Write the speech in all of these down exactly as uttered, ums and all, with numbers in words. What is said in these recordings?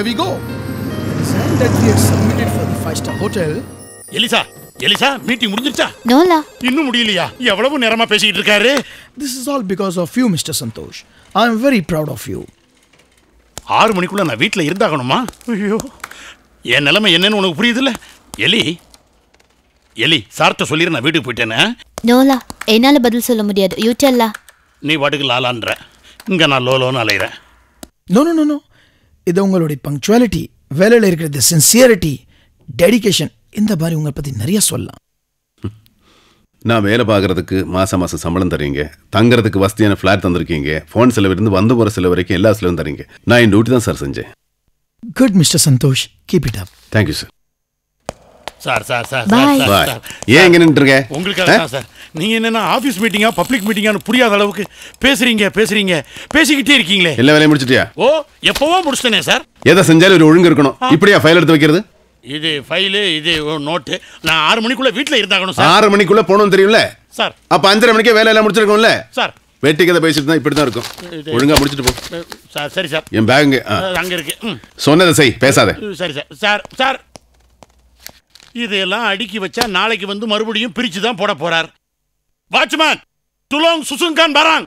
here we go. The design that we had submitted for the five-star hotel. Eliza Eliza meeting முடிஞ்சிருச்சா? நோலா இன்னும் முடியலையா? எவ்வளவு நேரமா பேசிட்டு இருக்காரு? This is all because of you, Mister Santosh. I am very proud of you. ஆறு மணிக்குள்ள நான் வீட்டில் இருந்தாகணுமா? ஐயோ, என் நிலைமை என்னன்னு உனக்கு புரியுதுல்ல? எலி எலி சார்ட்ட சொல்லிடு நான் வீட்டுக்கு போயிட்டேன்னு. நோலா என்னால பதில் சொல்ல முடியாது. யூ டெல்லா. நீ பாட்டுக்கு லாலான்ற, இங்க நான் லோலோன்னு அலையிறேன். No, no, no, no. இது உங்களுடைய பங்க்சுவாலிட்டி, வேலையில் இருக்கிறது சின்சியரிட்டி, டெடிகேஷன், இந்த மாதிரி உங்களை பற்றி நிறைய சொல்லலாம். நான் வேலை பார்க்குறதுக்கு மாதம் மாதம் சம்பளம் தரீங்க, தங்குறதுக்கு வசதியான ஃப்ளாட் தந்திருக்கீங்க, ஃபோன் செலவிருந்து வந்து போகிற செலவு வரைக்கும் எல்லா செலவும் தரீங்க. நான் என் டியூட்டி தான் சார் செஞ்சேன். Good mister Santhosh, keep it up. Thank you sir. Sir sir sir Bye. Sir sir ஏன் இங்கே நின்றுருங்க? உங்களுக்காக தான் சார். நீங்கள் என்னென்னா ஆஃபீஸ் மீட்டிங்கா பப்ளிக் மீட்டிங்கான்னு புரியாத அளவுக்கு பேசுறீங்க பேசுறீங்க பேசிக்கிட்டே இருக்கீங்களே. எல்லா வேலையும் முடிச்சிட்டியா? ஓ, எப்போவோ முடிச்சிட்டேனே சார். எதை செஞ்சாலும் ஒரு ஒழுங்கு இருக்கணும். இப்படியா ஃபைல் எடுத்து வைக்கிறது? இது ஃபைலு, இது நோட்டு. நான் ஆறு மணிக்குள்ள வீட்டில் இருந்தாகணும் சார். ஆறு மணிக்குள்ள போகணும் தெரியும்ல சார்? அப்போ அஞ்சரை மணிக்கே வேலை எல்லாம் முடிச்சிருக்கோம்ல சார்? வெட்டி கதை பேசிட்டு தான் இப்படி தான் இருக்கும். ஒழுங்கா முடிச்சுட்டு போ சார். சரி சார். என் பேங்குங்க அங்கே இருக்கு. ம், சொன்னதை செய், பேசாத. சரி சார். சார் சார் இதெல்லாம் அடுக்கி வச்சா நாளைக்கு வந்து மறுபடியும் பிரித்து தான் போட போறார். வாட்ச்மேன், துலோங் சுசுங்கான் பராங்.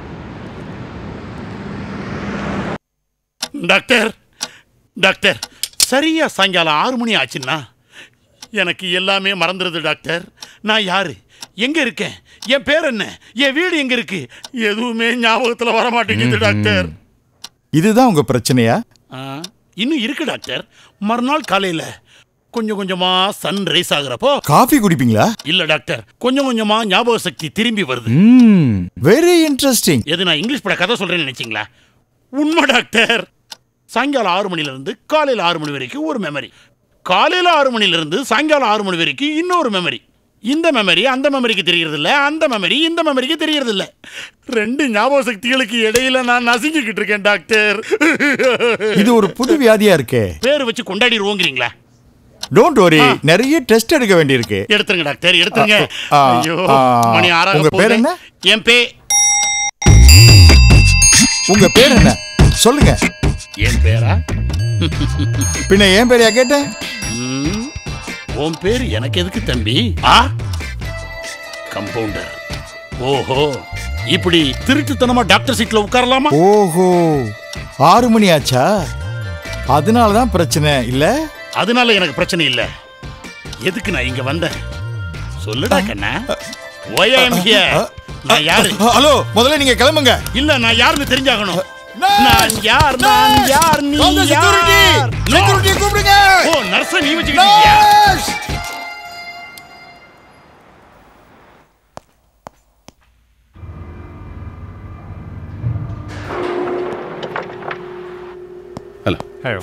டாக்டர் டாக்டர் சரியா சாயங்காலம் ஆறு மணி ஆச்சுன்னா எனக்கு எல்லாமே மறந்துடுது டாக்டர். நான் யாரு, எங்க இருக்கேன், என் பேர் என்ன, என் வீடு எங்க இருக்கு, எதுவுமே ஞாபகத்தில் வர மாட்டேங்குது டாக்டர். இதுதான் உங்க பிரச்சனையா? இன்னும் இருக்கு டாக்டர். மறுநாள் காலையில கொஞ்சம் கொஞ்சமா சன் ரைஸ் ஆகுறப்போ காஃபி குடிப்பீங்களா? இல்ல டாக்டர், கொஞ்சம் கொஞ்சமா ஞாபக சக்தி திரும்பி வருது. Very interesting. எது நான் இங்கிலீஷ் பட கதை சொல்றேன்னு நினைச்சீங்களா? உண்மை டாக்டர். சாயங்காலம் ஆறு மணில இருந்து காலையில ஆறு மணி வரைக்கும் ஒரு மெமரி, காலையில ஆறு மணில இருந்து சாயங்காலம் ஆறு மணி வரைக்கும் இன்னொரு மெமரி. இந்த மெமரி அந்த மெமரிக்கு தெரியறது இல்ல, அந்த மெமரி இந்த மெமரிக்கு தெரியறது இல்ல. ரெண்டு ஞாபக சக்திகளுக்கு இடையில நான் நசுங்கிக்கிட்டு இருக்கேன் டாக்டர். இது ஒரு புது வியாதியா இருக்கே. பேர் வச்சு கொண்டாடிடுவோங்கிறீங்களா? டோன்ட் வரி, நிறைய டெஸ்ட் எடுக்க வேண்டியிருக்கு. எடுத்துருங்க டாக்டர், எடுத்துருங்க. ஐயோ, மணி ஆறாக உங்க பேர் என்ன? என் பே உங்க பேர் என்ன சொல்லுங்க. என் பேரா? பின்ன என் பேரையா கேட்டேன்? உன் பேர் எனக்கு எதுக்கு தம்பி? ஆ, கம்பவுண்டர். ஓஹோ, இப்படி திருட்டுத்தனமா டாக்டர் சீட்ல உட்காரலாமா? ஓஹோ, ஆறு மணி ஆச்சா? அதனாலதான் பிரச்சனை இல்ல? அதனால எனக்கு பிரச்சனை இல்ல. எதுக்கு நான் இங்க வந்தேன் சொல்லுடா கண்ணா. Why I am here? நான் யாரு? ஹலோ, முதல்ல நீங்க கிளம்புங்க. இல்ல, நான் யாருன்னு தெரிஞ்சாகணும். நான் யார், நான் யார், நீ யார்? செக்யூரிட்டி கூப்பிடுங்க. ஓ, நர்ஸ் நீ வச்சுக்கிட்டியா? ஹலோ. ஹலோ.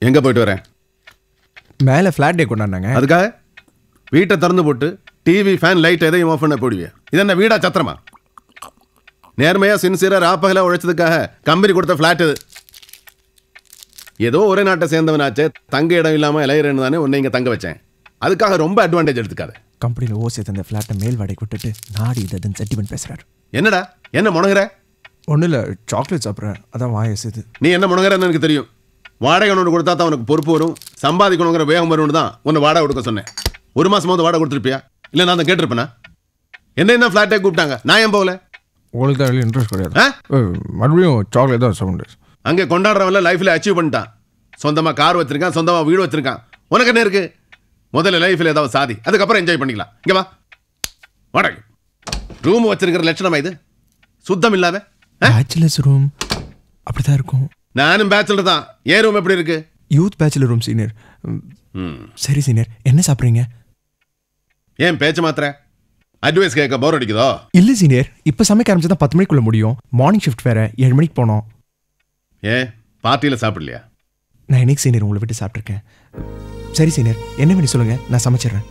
எங்கே போயிட்டு வரேன்? மேலே ஃப்ளாட் டே கொண்டாடினாங்க. அதுக்காக வீட்டை திறந்து போட்டு டிவி ஃபேன் லைட் எதையும் ஆஃப் பண்ண போடுவியா? இது என்ன வீடா சத்திரமா? நேர்மையாக சின்சியராக ராப்பகலாக உழைச்சதுக்காக கம்பெனி கொடுத்த ஃப்ளாட் இது. ஏதோ ஒரே நாட்டை சேர்ந்தவனாச்சே, தங்க இடம் இல்லாமல் இளையறன்னு தானே உன்னை இங்கே தங்க வச்சேன். அதுக்காக ரொம்ப அட்வான்டேஜ் எடுத்துக்காத. கம்பெனியில் ஓசி தந்த ஃப்ளாட்டை மேல் வாடகை விட்டுட்டு நாடி இதுன்னு செட்டிமெண்ட் பேசுகிறாரு. என்னடா என்ன முனகிற? ஒன்றும் இல்லை, சாக்லேட் சாப்பிட்றேன், அதான் வாய செய்து. நீ என்ன முனகிறன்னு எனக்கு தெரியும். வாடகை ஒன்று கொடுத்தா தான் உனக்கு பொறுப்பு வரும், சம்பாதிக்கணுங்கிற வேகம் வரும்னு தான் உன்னை வாடகை கொடுக்க சொன்னேன். ஒரு மாதமாவது வாடகை கொடுத்துருப்பியா? இல்லை நான் தான் கேட்டிருப்பேனா? என்ன என்ன ஃப்ளாட்டே கூப்பிட்டாங்க, நான் ஏன் போகல? உங்களுக்கு தான் இன்ட்ரெஸ்ட் கிடையாது. மறுபடியும் சாக்லேட் தான் சவுண்டு. அங்கே கொண்டாடுறவன்ல லைஃப்பில் அச்சீவ் பண்ணிட்டான். சொந்தமாக கார் வச்சிருக்கான், சொந்தமாக வீடு வச்சிருக்கான். உனக்கு என்ன இருக்கு? முதல்ல லைஃப்பில் ஏதாவது சாதி, அதுக்கப்புறம் என்ஜாய் பண்ணிக்கலாம். இங்கே வா, வாடகை ரூம் வச்சிருக்கிற லட்சணமா இது? சுத்தம் இல்லாம பேச்சுலர்ஸ் ரூம் அப்படிதான் இருக்கும். நானும் பேச்சுலர் தான். ஏன் ரூம் எப்படி இருக்கு? Youth bachelor room senior. சரி சீனியர், என்ன சாப்பிட்றீங்க? ஏன் பேச்சு மாத்திர? அட்வைஸ் கேட்க போர் அடிக்குதோ? இல்லை சீனியர், இப்போ சமைக்க ஆரம்பிச்சா தான் பத்து மணிக்குள்ள முடியும். மார்னிங் ஷிஃப்ட் வேற, ஏழு மணிக்கு போனோம். ஏன் பார்ட்டியில் சாப்பிடலையா? நான் இன்னைக்கு சீனியர் உங்களை விட்டு சாப்பிட்ருக்கேன். சரி சீனியர், என்ன வேணும் சொல்லுங்க, நான் சமைச்சிடுறேன்.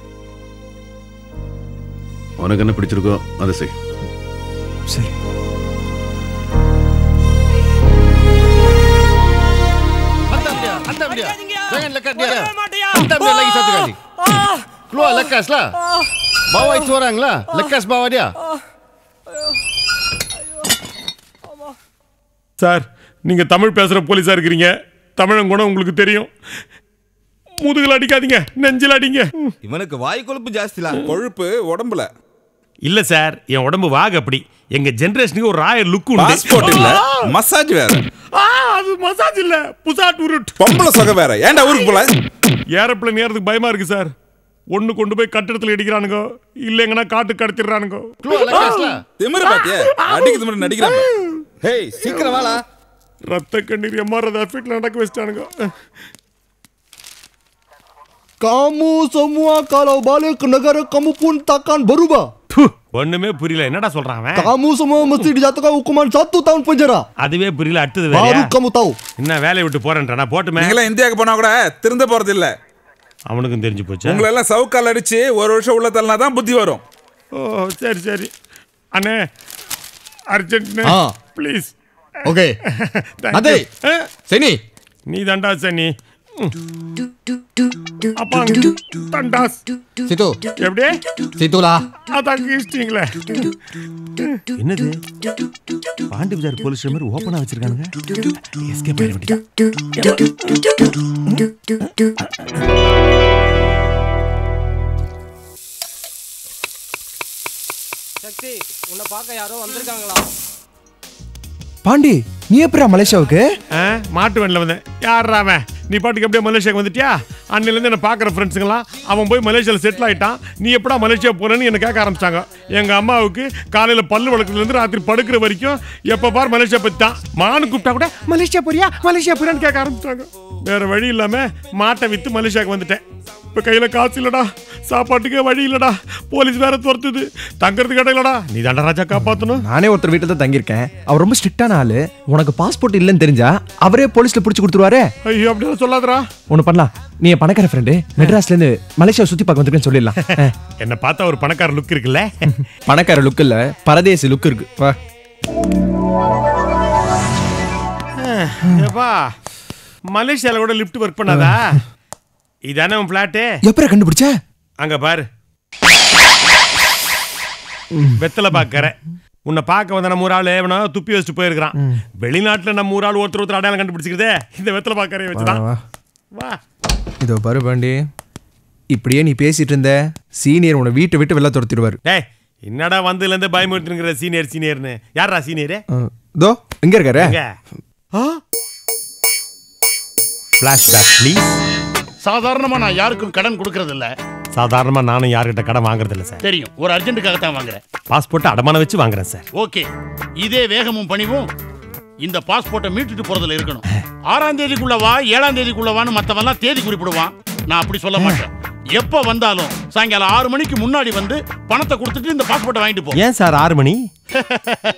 உனக்கு என்ன பிடிச்சிருக்கோ அதை செய். சரி. Jangan lekat dia. Hantam dia lagi satu kali. Keluar lekas lah. Bawa itu orang lah. Lekas bawa dia. சார், நீங்க தமிழ் பேசுற போலீஸா இருக்கிறீங்க. தமிழன் குணம் உங்களுக்கு தெரியும். முதுகுல அடிக்காதீங்க, நெஞ்சில அடிங்க. இவனுக்கு வாய் கொழுப்பு ஜாஸ்தில. கொழுப்பு உடம்புல இல்ல சார், என் உடம்பு வாக அப்படி. எங்க ஜெனரேஷனுக்கு ஒரு ராயல் லுக் உண்டு. பாஸ்போர்ட் இல்ல, மசாஜ் வேற. ஆ, அது மசாஜ் இல்ல, புசாட் உருட். பொம்பளை சொக வேற. ஏன்டா ஊருக்கு போல? ஏரோப்ளேன் ஏறதுக்கு பயமா இருக்கு சார். ஒண்ணு கொண்டு போய் கட்டிடத்துல இடிக்கிறானுங்க, இல்லைங்கன்னா காட்டு கடத்திடுறானுங்க. திமிரு பாத்தியா? அடிக்கு திமிரு நடிக்கிறாங்க. ஹேய், சீக்கிரம் வாடா. ரத்த கண்ணீர் எம்ஆர்ஐ எஃபெக்ட்ல நடக்க வச்சிட்டானுங்க. Kamu semua kalau balik ke negara kamu pun takkan berubah. ஒண்ணுமே புரியல, என்னடா சொல்றான் அவன்? Kamu semua mesti dijatuhkan hukuman satu tahun penjara. அதுவே புரியல, அடுத்தது வேற. Baru kamu tahu. என்ன வேலையை விட்டு போறேன்றானா? போட்டுமே. நீங்க இந்தியாவுக்கு போனா கூட திருந்த போறது இல்ல. அவனுக்கும் தெரிஞ்சு போச்சு. உங்களை எல்லாம் சவுக்கால் அடிச்சு ஒரு வருஷம் உள்ள தள்ளனா தான் புத்தி வரும். ஓ சரி சரி அண்ணே, அர்ஜென்ட் ப்ளீஸ். ஓகே அதே சனி நீ தாண்டா சனி. அப்பா தண்டாஸ் சித்து எப்படி சித்துலா அதான் கிஸ்டிங்களே. என்னது பாண்டி பஜார் போலீஸ் மாதிரி ஓப்பனா வச்சிருக்கானுங்க. எஸ்கேப் ஆயிட வேண்டியதா. சக்தி, உன்னை பார்க்க யாரோ வந்திருக்காங்களா? பாண்டி, நீ எப்படா மலேசியாவுக்கு? மாட்டு வண்டியில் வந்தேன். யாரா அவன்? நீ பாட்டுக்கு எப்படியா மலேசியாவுக்கு வந்துட்டியா? அன்னிலேருந்து என்ன பார்க்குற ஃப்ரெண்ட்ஸுங்களாம் அவன் போய் மலேசியாவில் செட்டில் ஆகிட்டான், நீ எப்படா மலேசியா போகிறேன்னு என்னை கேட்க ஆரம்பிச்சிட்டாங்க. எங்கள் அம்மாவுக்கு காலையில் பல்லு வளர்க்குறதுலேருந்து ராத்திரி படுக்கிற வரைக்கும் எப்போ பார் மலேசியா பற்றி தான். மானு கூப்பிட்டா கூட மலேசியா போறியா மலேசியா போறியான்னு கேட்க ஆரம்பிச்சிட்டாங்க. வேறு வழி இல்லாமல் மாட்டை விற்று மலேசியாவுக்கு வந்துட்டேன். இப்போ கையில் காசு இல்லடா, சாப்பாட்டுக்கே வழி இல்லடா, போலீஸ் வேற துரத்துது, தங்கறதுக்கு இடம் இல்லடா. நீ தாண்டா ராஜா காப்பாற்றணும். நானே ஒருத்தர் வீட்டில் தான் தங்கியிருக்கேன். அவர் ரொம்ப ஸ்ட்ரிக்டான ஆளு. உனக்கு பாஸ்போர்ட் இல்லைன்னு தெரிஞ்சா அவரே போலீஸ்ல பிடிச்சி கொடுத்துருவாரு. ஐயோ அப்படியே சொல்லாதரா. ஒன்று பண்ணலாம், நீ என் பணக்கார ஃப்ரெண்டு, மெட்ராஸ்ல இருந்து மலேசியா சுத்தி பார்க்க வந்திருக்கேன்னு சொல்லிடலாம். என்ன பார்த்தா ஒரு பணக்கார லுக் இருக்குல்ல? பணக்கார லுக் இல்ல, பரதேசி லுக் இருக்கு. வா. மலேசியால கூட லிஃப்ட் ஒர்க் பண்ணாதா? இதானே உன் பிளாட்டு? எப்பற கண்டுபிடிச்ச? அங்க பாரு, வெத்தலை பாக்கற. உன்னை பார்க்க வந்த நம்ம ஒரு ஆள் எவனோ துப்பி வச்சுட்டு போயிருக்கான். வெளிநாட்டுல நம்ம ஒரு ஆள் ஒருத்தர் ஒருத்தர் அடையாளம் கண்டுபிடிச்சிக்கிறதே இந்த வெத்தலை பாக்கறைய வச்சுதான். வா இதோ பாரு பாண்டி, இப்படியே நீ பேசிட்டு இருந்த சீனியர் உன்னை வீட்டை விட்டு வெளில துரத்திடுவாரு. டேய், என்னடா வந்ததுல இருந்து பயமுறுத்துங்கிற சீனியர் சீனியர்னு? யாரா சீனியர்? தோ எங்க இருக்காரு? Flashback please. சாதாரணமா நான் யாருக்கும் கடன் கொடுக்கறது இல்ல. சாதாரணமா நானும் யார்கிட்ட கடன் வாங்குறது இல்ல சார். தெரியும், ஒரு அர்ஜென்ட்டுக்காக தான் வாங்குறேன். பாஸ்போர்ட் அடமான வச்சு வாங்குறேன் சார். ஓகே, இதே வேகமும் பணிவும் இந்த பாஸ்போர்ட்டை மீட்டுட்டு போறதுல இருக்கணும். ஆறாம் தேதிக்குள்ளவா ஏழாம் தேதிக்குள்ளவான்னு மத்தவெல்லாம் தேதி குறிப்பிடுவான். நான் அப்படி சொல்ல மாட்டேன். எப்ப வந்தாலும் சாயங்காலம் ஆறு மணிக்கு முன்னாடி வந்து பணத்தை கொடுத்துட்டு இந்த பாஸ்போர்ட்டை வாங்கிட்டு போ. ஏன் சார் ஆறு மணி?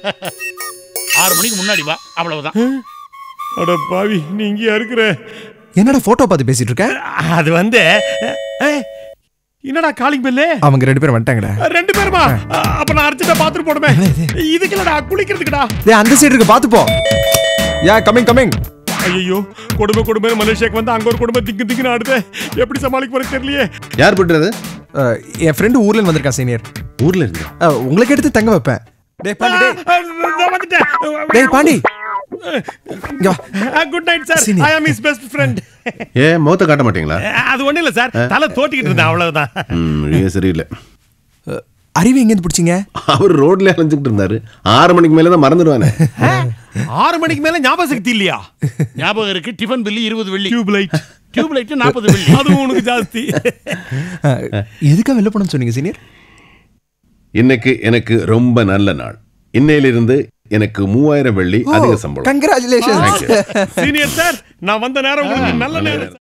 ஆறு மணிக்கு முன்னாடி வா, அவ்வளவுதான். அட பாவி, நீ இங்கேயா இருக்கிற? என்னடா போட்டோ பார்த்து பேசிட்டு இருக்க? அது வந்து ஏய், என்னடா காலிங் பெல்லு? அவங்க ரெண்டு பேரும் வந்துட்டாங்கடா. ரெண்டு பேருமா? அப்ப நான் அர்ஜென்ட்டா பாத்ரூம் போடுமே. இதுக்கு இல்லடா, குளிக்கிறதுக்குடா. டேய் அந்த சைடு இருக்கு, பாத்து போ. Yeah coming coming. ஐயோ, கொடுமை கொடுமை மலேசியாக்கு வந்து அங்க ஒரு கொடுமை திக்கு திக்குன்னு ஆடுது. எப்படி சமாளிக்க போறது தெரியலையே. யார் போட்டுறது? என் ஃப்ரெண்டு ஊர்ல இருந்து வந்திருக்கான் சீனியர். ஊர்ல இருந்து? உங்களுக்கு எடுத்து தங்க வைப்பேன். டேய் பாண்டி டேய். நான் வந்துட்டேன். டேய் Pandi. Good night sir. I am his best friend. ஏ முகத்தை காட்ட மாட்டீங்களா? அது ஒண்ணு இல்ல சார், தலை தோட்டிக்கிட்டு இருந்தேன் அவ்வளவுதான். ம் சரியில்லை. அறிவு எங்க இருந்து பிடிச்சிங்க? அவர் ரோட்ல அலைஞ்சிட்டு இருந்தாரு. ஆறு மணிக்கு மேல தான் மறந்துடுவானே. ஆறு மணிக்கு மேல ஞாபக சக்தி இல்லையா? ஞாபகம் இருக்கு. டிஃபன் பில்லு இருபது வெள்ளி. டியூப் லைட் டியூப் லைட் நாற்பது வெள்ளி. அதுவும் உனக்கு ஜாஸ்தி. எதுக்காக வெளில போனோம்னு சொன்னீங்க சீனியர்? இன்னைக்கு எனக்கு ரொம்ப நல்ல நாள். இன்னையிலிருந்து எனக்கு மூவாயிரம் வெள்ளி அதிக சம்பளம். கங்க்ராச்சுலேஷன்ஸ் சீனியர் சார், நான் வந்த நேரம் உங்களுக்கு நல்ல நேரம்.